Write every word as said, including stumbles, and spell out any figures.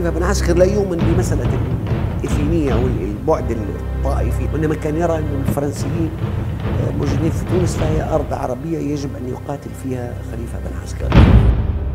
خليفة بن عسكر لا يؤمن بمسألة الإثنية أو البعد الطائفي، وإنما كان يرى أن الفرنسيين موجودين في تونس فهي أرض عربية يجب أن يقاتل فيها خليفة بن عسكر.